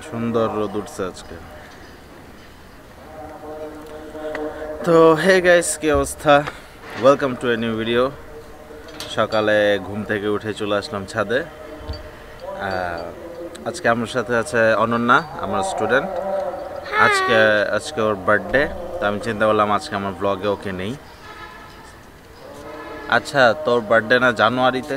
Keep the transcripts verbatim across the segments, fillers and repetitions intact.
সুন্দর রোদ উঠছে আজকে। তো হে গাইস, কি অবস্থা? Welcome to a new video. সকালে ঘুম থেকে উঠে চলে আসলাম ছাদে। আজকে আমার সাথে আছে অনন্যা, আমার স্টুডেন্ট। আজকে আজকে ওর বার্থডে, তো আমি চিন্তা করলাম আজকে আমার ব্লগে ওকে নেই। আচ্ছা, তোর বার্থডে না জানুয়ারিতে?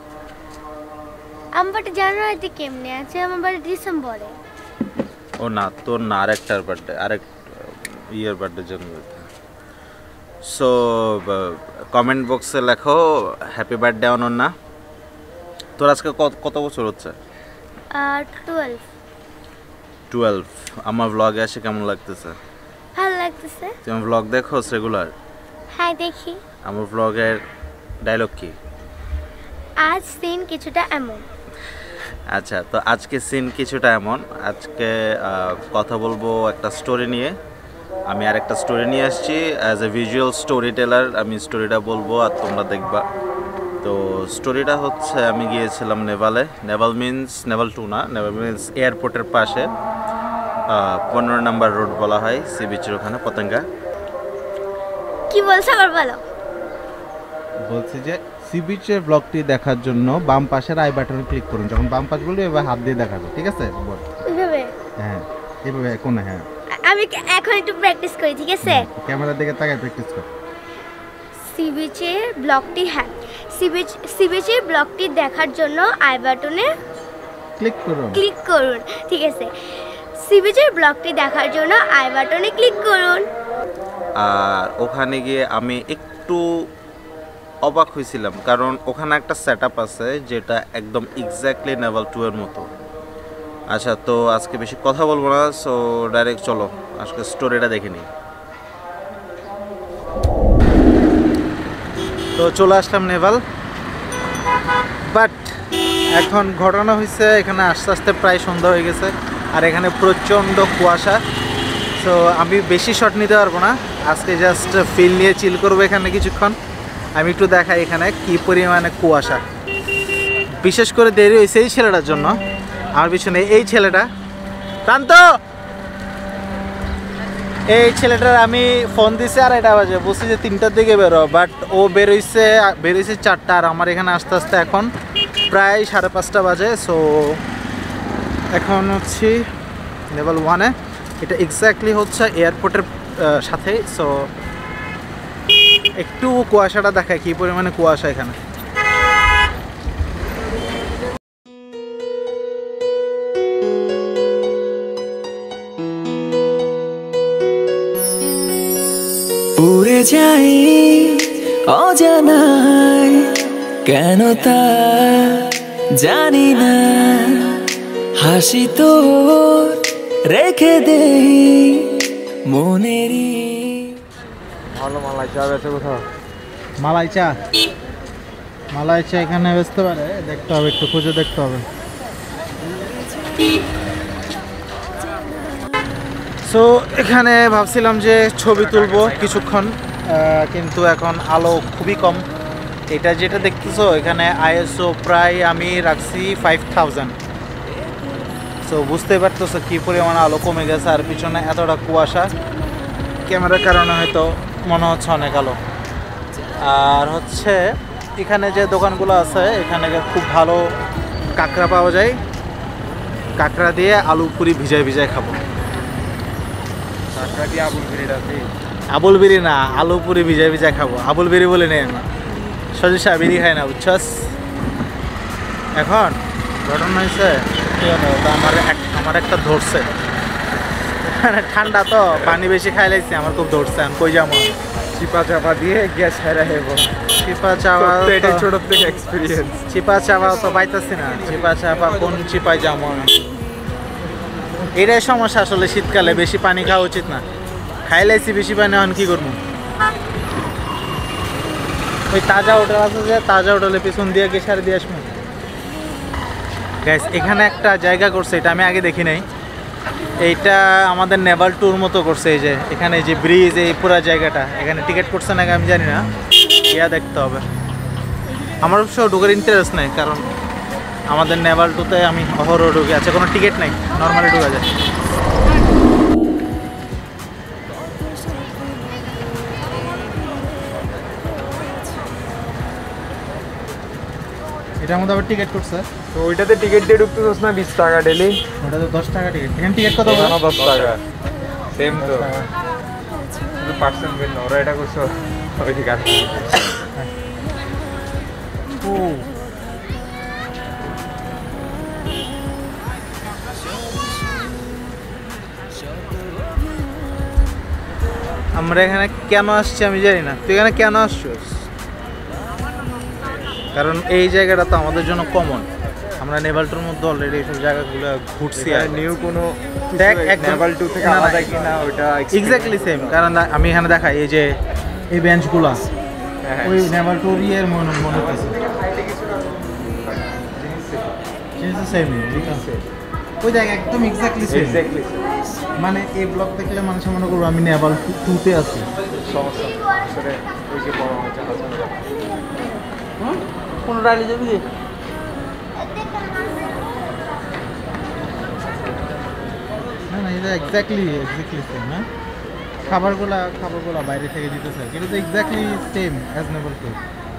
আমার বার্থডে জানুয়ারিতে কেমনে আছে? আমার বার্থডে ডিসেম্বরে। ও না, তোর না, আরেকটার বার্থডে, আরেক ইয়ের বার্থডে জানুয়ারিতে। সো কমেন্ট বক্সে লেখো হ্যাপি বার্থডে অনন্যা। তোর আজকে কত বছর হচ্ছে? টুয়েলভ। টুয়েলভ। আমার ব্লগে এসে কেমন লাগতেছে? ভালো লাগতেছে। তুমি আমার ব্লগ দেখো রেগুলার? হ্যাঁ, দেখি। আমার ব্লগের ডায়লগ কি? আজ সিন কিছুটা এমন। আচ্ছা, তো আজকে সিন কিছুটা এমন। আজকে কথা বলবো একটা স্টোরি নিয়ে। আমি আর একটা স্টোরি নিয়ে আসছি as a visual storyteller. আমি স্টোরিটা বলবো আর তোমরা দেখবা। তো স্টোরিটা হচ্ছে, আমি গিয়েছিলাম নেভালে। নেভাল মিন্স নেভাল টু না, নেভাল মিন্স এয়ারপোর্টের পাশে পনেরো নাম্বার রোড বলা হয়, সি বিচের ওখানে, পতেঙ্গা। কি বলছো আবার বলো। বলছি যে সি বিচের ব্লগটি দেখার জন্য বাম পাশের আই বাটনে ক্লিক করুন। যখন বাম পাশ বলবো এবার হাত দিয়ে দেখাবে, ঠিক আছে? বল এইভাবে। হ্যাঁ, এইভাবে কোন? হ্যাঁ, আমি এখন একটু প্র্যাকটিস করি, ঠিক আছে? ক্যামেরার দিকে তাকায় প্র্যাকটিস কর। সি বিচের ব্লগটি, হ্যাঁ, সি বিচ সি বিচের ব্লগটি দেখার জন্য আই বাটনে ক্লিক করুন ক্লিক করুন ঠিক আছে। সি বিচের ব্লগটি দেখার জন্য আই বাটনে ক্লিক করুন। আর ওখানে গিয়ে আমি একটু অবাক হয়েছিলাম, কারণ ওখানে একটা সেট আপ আছে যেটা একদম এক্স্যাক্টলি নেভাল টু এর মতো। আচ্ছা, তো আজকে বেশি কথা বলবো না, সো ডাইরেক্ট চলো আজকে স্টোরিটা দেখে নিই। তো চলে আসলাম নেভাল, বাট এখন ঘটনা হয়েছে এখানে আস্তে আস্তে প্রায় সন্ধ্যা হয়ে গেছে আর এখানে প্রচণ্ড কুয়াশা। সো আমি বেশি শট নিতে পারবো না আজকে, জাস্ট ফিল নিয়ে চিল করবো এখানে কিছুক্ষণ। আমি একটু দেখাই এখানে কি পরিমাণে কুয়াশা। বিশেষ করে দেরি হয়েছে এই ছেলেটার জন্য। আমার পিছনে এই ছেলেটা প্রান্ত, এই ছেলেটার আমি ফোন দিছি আর এটা বাজে, বলছি যে তিনটার দিকে বেরো, বাট ও বেরোইছে বেরোইছে চারটা, আর আমার এখানে আস্তে আস্তে এখন প্রায় সাড়ে পাঁচটা বাজে। সো এখন হচ্ছি লেভেল ওয়ানে। এটা এক্স্যাক্টলি হচ্ছে এয়ারপোর্টের সাথে। সো একটু কুয়াশাটা দেখায় কি পরিমাণে কুয়াশা এখানে। উড়ে যাই অজানায়, কেন তা জানি না, হাসি তো রেখে দেই মনেরই। ভালো মালাই চা বেচে কোথাও? মালাই চা মালাই চা এখানে বেচতে পারে, দেখতে হবে, একটু খুঁজে দেখতে হবে। সো এখানে ভাবছিলাম যে ছবি তুলবো কিছুক্ষণ, কিন্তু এখন আলো খুবই কম। এটা যেটা দেখতেছো এখানে আইএসও প্রায় আমি রাখছি ফাইভ থাউজেন্ড। সো বুঝতে পারতেছো কী পরিমাণে আলো কমে গেছে, আর পিছনে এতটা কুয়াশা, ক্যামেরার কারণে হয়তো মনে হচ্ছে অনেক আলো। আর হচ্ছে এখানে যে দোকানগুলো আছে এখানে খুব ভালো কাঁকড়া পাওয়া যায়। কাঁকড়া দিয়ে আলু পুরি ভিজায় ভিজায় খাবো। কাঁকড়া দিয়ে আবুল বিরিটা দিই? আবুল বিরি না, আলু পুরি ভিজায় ভিজায় খাবো। আবুল বিরি বলে নেই, আমি সজিষা বিরি খাই না, বুঝছস? এখন ঘটনা হয়েছে আমার আমার একটা ধরছে, মানে ঠান্ডা তো পানি বেশি খাই লাগছে, আমার খুব ধরছে। আমি কই যাবো? চিপা চাপা দিয়ে গ্যাস হারা হেব। চিপা চাপা এটা ছোট থেকে এক্সপিরিয়েন্স। চিপা চাপা তো পাইতেছি না, চিপা চাপা কোন চিপায় যাবো আমি? এটাই সমস্যা আসলে, শীতকালে বেশি পানি খাওয়া উচিত না। খাইলাইছি বেশি পানি, এখন কি করবো? ওই তাজা হোটেল আছে যে, তাজা হোটেলে পিছন দিয়ে গিয়ে সারি দিয়ে আসবো। গ্যাস এখানে একটা জায়গা করছে, এটা আমি আগে দেখি নাই। এইটা আমাদের নেভাল ট্যুর মতো করছে। এই যে এখানে যে ব্রিজ, এই পুরো জায়গাটা, এখানে টিকিট করছে নাকি আমি জানি না, ইয়া দেখতে হবে। আমার অবশ্য ঢোকার ইন্টারেস্ট নেই, কারণ আমাদের নেভাল টুতে আমি অহরহ ঢুকে আছে, কোনো টিকিট নেই, নর্মালি ঢুকা যায়। এটার মধ্যে আবার টিকিট করছে, তো ওইটাতে টিকিট দিয়ে ঢুকতে চাস না বিশ টাকা ডেলি? ওটাতে দশ টাকা টিকিট। এখানে টিকিট কত? এখানে দশ টাকা, সেম তো, শুধু পার্সেন্ট ভিন্ন। ওরা এটা করছো ওইদিকে আসছে। ও আমরা এখানে কেন আসছি আমি জানি না, তুই এখানে কেন আসছিস? কারণ এই জায়গাটা তো আমাদের জন্য কমন, আমরা নেভাল টুর মধ্যে অলরেডি এইসব জায়গাগুলো ঘুরছি। আর নিউ কোনো দেখ নেভাল টু থেকে আলাদা কিনা ওটা এক্স্যাক্টলি সেম। কারণ আমি এখানে দেখাই এই যে এই বেঞ্চগুলো ওই নেভাল টুর ইয়ের মনে মনে হচ্ছে সেম, ওই দেখ একদম এক্স্যাক্টলি সেম। মানে এই ব্লগ দেখলে মানুষ মনে করবো আমি নেভাল টুতে আছি। সমস্যা ওই যে বড় হচ্ছে কোন রাইলে যাবি? না না এটা এক্স্যাক্টলি এক্স্যাক্টলি সেম। হ্যাঁ, খাবারগুলা খাবারগুলা বাইরে থেকে দিতেছে, কিন্তু তো exactly same as naval two.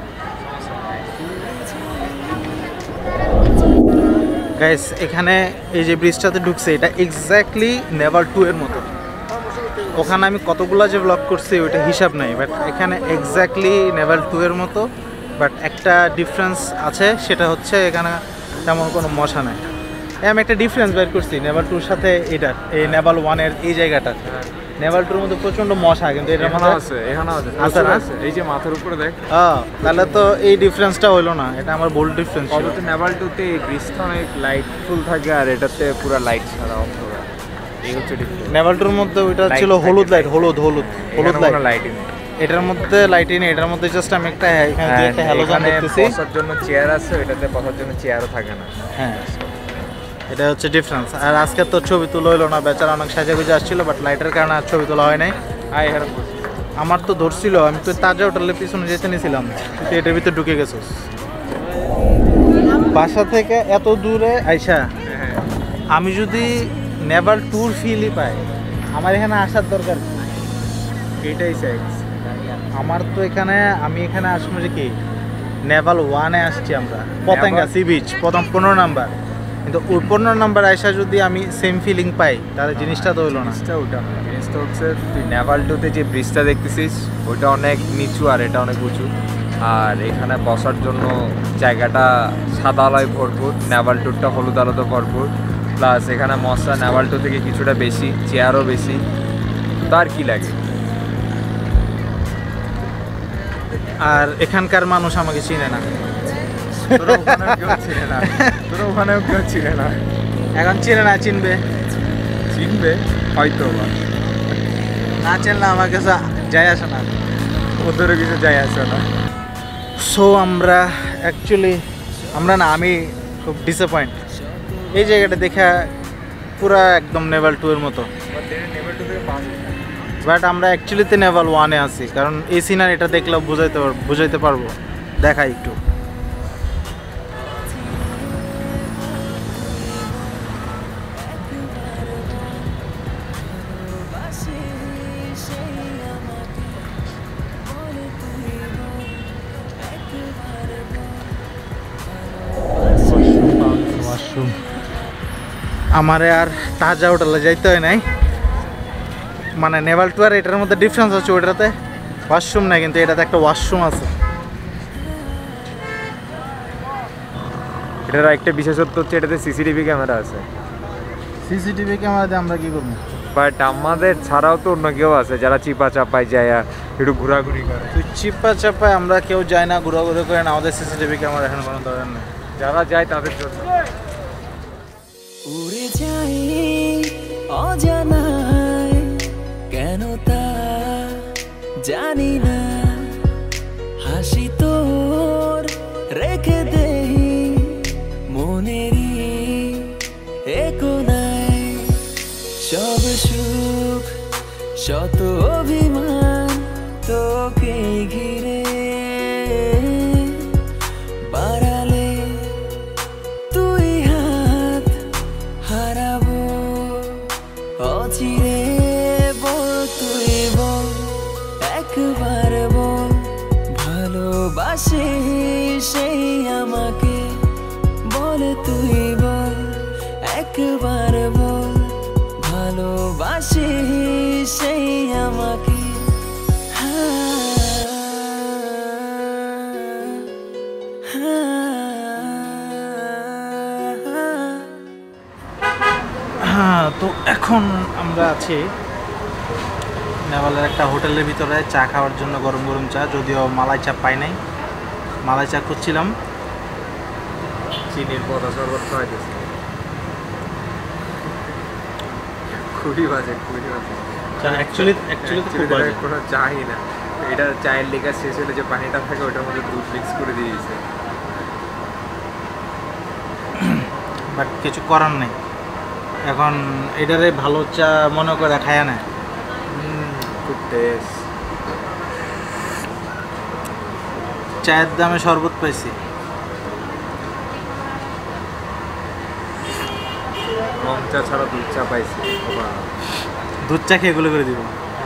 Guys এখানে এই যে ব্রিজটাতে ঢুকছে এটা এক্স্যাক্টলি নেভাল টু এর মতো। ওখানে আমি কতগুলা যে ব্লগ করছি ওইটা হিসাব নাই, বাট এখানে এক্স্যাক্টলি নেভাল টু এর মতো। বাট একটা ডিফারেন্স আছে, সেটা হচ্ছে এখানে তেমন কোনো মশা নাই। আমি একটা ডিফারেন্স বের করছি নেভাল টুর সাথে এটার, এই নেভাল ওয়ানের এই জায়গাটা। নেভাল টুর মধ্যে প্রচন্ড মশা, কিন্তু এটার মধ্যে আছে, এখানে আছে, আছে না? এই যে মাথার উপরে দেখ। হ্যাঁ, তাহলে তো এই ডিফারেন্সটা হইলো না, এটা আমার বোল্ড ডিফারেন্স ছিল। অথচ নেভাল টুতে ব্রিজটা অনেক লাইটফুল থাকে আর এটাতে পুরো লাইট ছাড়া অফ থাকে। এই হচ্ছে ডিফারেন্স। নেভাল টুর মধ্যে ওইটা ছিল হলুদ লাইট, হলুদ হলুদ হলুদ লাইট। লাইটিং এটার মধ্যে লাইটিং নেই, এটার মধ্যে জাস্ট আমি একটা এখানে দুই একটা হ্যালোজেন দেখতেছি। বসার জন্য চেয়ার আছে, এটাতে বসার জন্য চেয়ারও থাকে না। হ্যাঁ, এটা হচ্ছে ডিফারেন্স। আর আজকে তো ছবি তোলা হইলো না, বেচারা অনেক সাজা গুজে আসছিল, বাট লাইটের কারণে আর ছবি তোলা হয় নাই। আই হেরাম আমার তো ধরছিল, আমি তো তাজা হোটেলের পিছনে যেতে নিয়েছিলাম, তুই এটার ভিতরে ঢুকে গেছিস। বাসা থেকে এত দূরে আইসা আমি যদি নেভাল ট্যুর ফিলই পাই, আমার এখানে আসার দরকার কি? এটাই চাই আমার তো এখানে, আমি এখানে আসবো যে কি নেভাল ওয়ানে আসছি আমরা, পতেঙ্গা সি বিচ, প্রথম পনেরো নাম্বার। কিন্তু ওই পনেরো নাম্বার আইসা যদি আমি সেম ফিলিং পাই, তাহলে জিনিসটা তো হইলো না। জিনিসটা ওটা জিনিসটা হচ্ছে তুই নেভাল টুতে যে ব্রিজটা দেখতেছিস ওইটা অনেক নিচু আর এটা অনেক উঁচু, আর এখানে বসার জন্য জায়গাটা সাদা আলোয় ভরপুর, নেভাল টুরটা হলুদ আলোতে ভরপুর, প্লাস এখানে মশা নেভাল টু থেকে কিছুটা বেশি, চেয়ারও বেশি। তার কি লাগে? আর এখানকার মানুষ আমাকে চিনে না, তোরা ওখানেও কেউ চিনে না, তোরা ওখানেও কেউ চিনে না, এখন চিনে না, চিনবে চিনবে হয়তো বা, না চিনলে আমার কাছে যাই আসে না, ওদেরও কিছু যায় আসে না। সো আমরা অ্যাকচুয়ালি, আমরা না, আমি খুব ডিসঅ্যাপয়েন্ট। এই জায়গাটা দেখা পুরা একদম নেভাল টু এর মতো, বাট আমরা অ্যাকচুয়ালিতে নেভাল ওয়ানে আছি। কারণ এই সিনারিটা দেখলেও বুঝাইতে পারবো বুঝাইতে পারবো দেখাই একটু। ওয়াশরুম আমারে আর তাজা হোটেলে যাইতে হয় নাই। মানে নেভাল টু আর এটার মধ্যে ডিফারেন্স আছে, ওইটাতে ওয়াশরুম নাই, কিন্তু এটাতে একটা ওয়াশরুম আছে। এটার একটা বিশেষত্ব হচ্ছে এটাতে সিসিটিভি ক্যামেরা আছে। সিসিটিভি ক্যামেরাতে আমরা কি করবো? বাট আমাদের ছাড়াও তো অন্য কেউ আছে যারা চিপা চাপায় যায় একটু ঘোরাঘুরি করে। তুই চিপা চাপায় আমরা কেউ যায় না, ঘোরাঘুরি করে না, আমাদের সিসিটিভি ক্যামেরা এখন কোনো দরকার নেই। যারা যায় তাদের জন্য উড়ে যাই অজানায়, কেন তা জানি না, হাসি তোর রেখে দেই মনেরই এ কোনায়, সব সুখ শত অভিমান তোকে ঘিরে বাড়ালে তুই ভালোবাসি সেই আমাকে বলে তুই বল একবার বল ভালোবাসি সেই আমাকে হ্যাঁ, তো এখন আমরা আছি নেভালের একটা হোটেলের ভিতরে চা খাওয়ার জন্য, গরম গরম চা, যদিও মালাই চা পাই নাই, মালাই চা খুঁজছিলাম। চিনির পদা শরবত খাওয়াইতেছে, খুবই বাজে, খুবই বাজে। অ্যাকচুয়ালি অ্যাকচুয়ালি খুব বাজে। কোনো চাই না, এটা চায়ের লেখা শেষ হলে যে পানিটা থাকে ওটার মধ্যে দুধ মিক্স করে দিয়ে দিয়েছে। বাট কিছু করার নেই, এখন এটারে ভালো চা মনে করে খায় না। খুব টেস্ট। চায়ের দামে শরবত পাইছি। রং চা ছাড়া দুধ চা পাইছি। দুধ চা খেয়ে এগুলো করে দিব।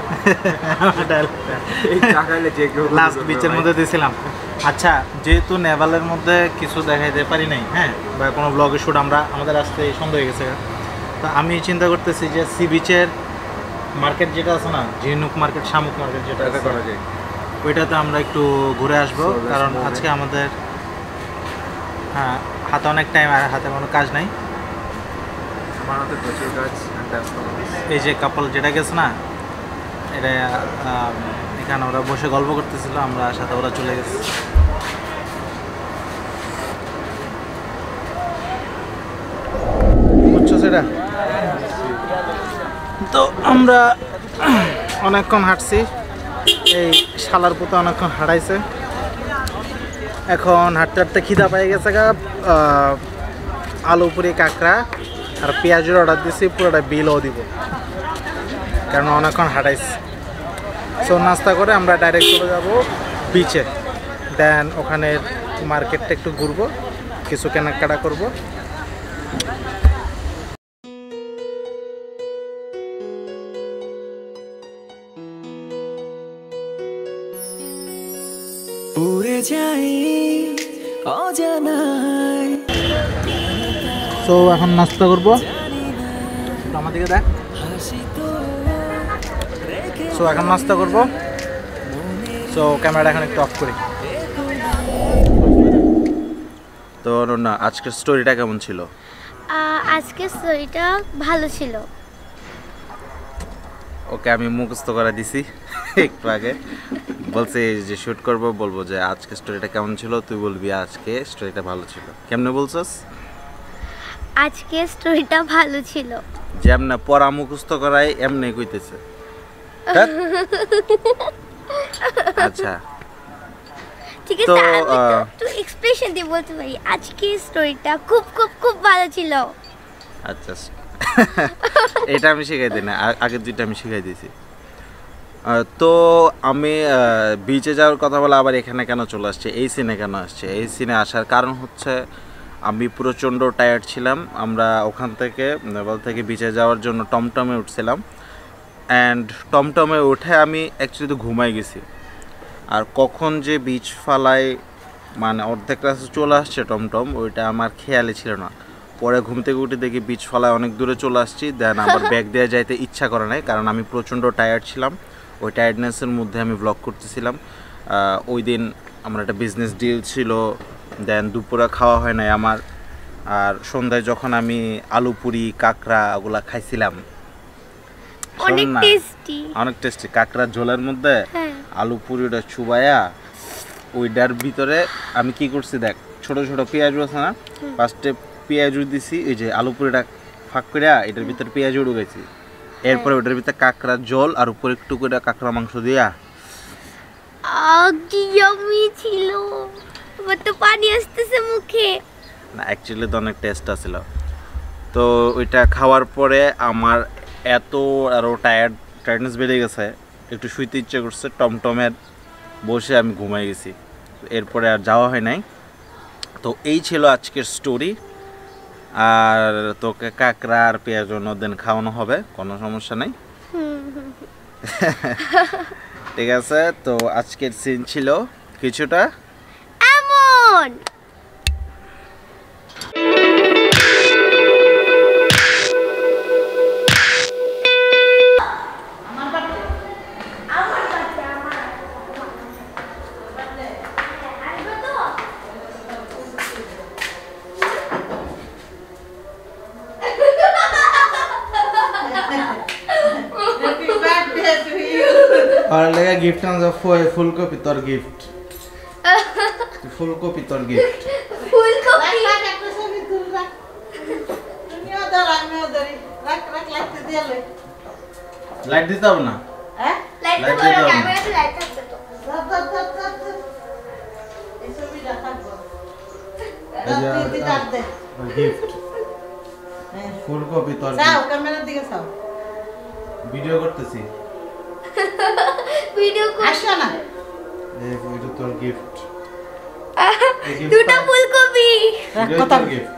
এই চা খাইলে যে কেউ লাস্ট বিচের মধ্যে দিয়েছিলাম। আচ্ছা, যেহেতু নেভালের মধ্যে কিছু দেখাইতে পারি নাই, হ্যাঁ, বা কোনো ব্লগে শুট আমরা আমাদের আসতে সন্ধ্যা হয়ে গেছে, তো আমি চিন্তা করতেছি যে সি বিচের মার্কেট যেটা আছে না, ঝিনুক মার্কেট, শামুক মার্কেট যেটা এটা করা যায়, ওইটাতে আমরা একটু ঘুরে আসবো। কারণ আজকে আমাদের হ্যাঁ হাতে অনেক টাইম আর হাতে কোনো কাজ নাই। আমার হাতে প্রচুর কাজ। এই যে কাপল যেটা গেছে না, এটা এখানে ওরা বসে গল্প করতেছিল, আমরা সাথে ওরা চলে গেছে। বুঝছো সেটা? তো আমরা অনেকক্ষণ হাঁটছি, এই শালার পুতো অনেকক্ষণ হাঁটাইছে। এখন হাঁটতে হাঁটতে খিদা পেয়ে গেছে গা। আলু পুরি, কাঁকড়া আর পেঁয়াজের অর্ডার দিছি, পুরোটা বিলও দিব, কারণ অনেকক্ষণ হাঁটাইছি। সো নাস্তা করে আমরা ডাইরেক্ট চলে যাব বিচে, দেন ওখানে মার্কেটটা একটু ঘুরবো, কিছু কেনাকাটা করবো। উড়ে যাই অজানায়। সো এখন নাস্তা করবো, আমার দিকে দেখ। সো এখন নাস্তা করবো। সো ক্যামেরাটা এখন একটু অফ করি। তো না, আজকের স্টোরিটা কেমন ছিল? আজকের স্টোরিটা ভালো ছিল। ওকে আমি মুখস্থ করে দিছি একটু আগে, বলছে যে শুট করব, বলবো যে আজকে স্টোরিটা কেমন ছিল, তুই বলবি আজকে স্টোরিটা ভালো ছিল। কেমনে বলছস? আজকে স্টোরিটা ভালো ছিল। যেমন পড়া মুখস্থ করাই এমনি কইতেছে। আচ্ছা ঠিক আছে, তো, আমি তো আহ, একটু এক্সপ্রেশন দিয়ে বলতে পারি, আজকে স্টোরিটা খুব খুব খুব ভালো ছিল। আচ্ছা, এটা আমি শিখাই দিই না, আগের দুইটা আমি শিখাই দিয়েছি। তো আমি বিচে যাওয়ার কথা বলে আবার এখানে কেন চলে আসছে, এই সিনে কেন আসছে? এই সিনে আসার কারণ হচ্ছে আমি প্রচণ্ড টায়ার্ড ছিলাম। আমরা ওখান থেকে নেভাল থেকে বিচে যাওয়ার জন্য টমটমে উঠছিলাম, অ্যান্ড টমটমে উঠে আমি অ্যাকচুয়ালি তো ঘুমাই গেছি। আর কখন যে বিচ ফালায়, মানে অর্ধেক রাস্তা চলে আসছে টমটম, ওইটা আমার খেয়ালই ছিল না। পরে ঘুম থেকে উঠে দেখি বিচ ফালায় অনেক দূরে চলে আসছি, দেন আবার ব্যাগ দিয়ে যাইতে ইচ্ছা করে নাই, কারণ আমি প্রচণ্ড টায়ার্ড ছিলাম। ওই টায়ার্ডনেসের মধ্যে আমি ব্লগ করতেছিলাম। ওই দিন আমার একটা বিজনেস ডিল ছিল, দেন দুপুরে খাওয়া হয় নাই আমার। আর সন্ধ্যায় যখন আমি আলু পুরি, কাঁকড়া ওগুলা খাইছিলাম, অনেক টেস্টি, অনেক টেস্টি। কাঁকড়ার ঝোলের মধ্যে আলু পুরিটা চুবাইয়া ওইটার ভিতরে আমি কি করছি দেখ, ছোট ছোট পেঁয়াজ আছে না, ফার্স্টে পেঁয়াজ দিছি, এই যে আলু পুরিটা ফাঁক করে এটার ভিতরে পেঁয়াজ ঢুকাইছি, এরপরে ওটার ভিতরে কাঁকড়ার ঝোল আর উপরে একটু করে কাঁকড়া মাংস দিয়া। কি ইয়ামি ছিল, আমার তো পানি আসতেছে মুখে। না, অ্যাকচুয়ালি তো অনেক টেস্ট আছিল। তো ওইটা খাওয়ার পরে আমার এত আরও টায়ার্ড টায়ার্ডনেস বেড়ে গেছে, একটু শুইতে ইচ্ছে করছে, টমটমের বসে আমি ঘুমাই গেছি। এরপরে আর যাওয়া হয় নাই। তো এই ছিল আজকের স্টোরি। আর তোকে কাঁকড়া আর পেঁয়াজ অন্যদিন খাওয়ানো হবে, কোনো সমস্যা নেই। ঠিক আছে, তো আজকের সিন ছিল কিছুটা অন। और लेगा गिफ्ट आन जा फुल कपि তোর গিফট ফুল কপি তোর গিফট ফুলকপি লাইট দিতে হবে না লাইট Light তো দিতে হবে না। ক্যামেরাতে লাইট থাকবে তো। গিফট ফুল কপি তোর ক্যামেরার দিকে চাও ভিডিও করতেছি ভিডিও আসো না এই এটা তোর গিফট দুটো ফুলকপি। কথা গিফট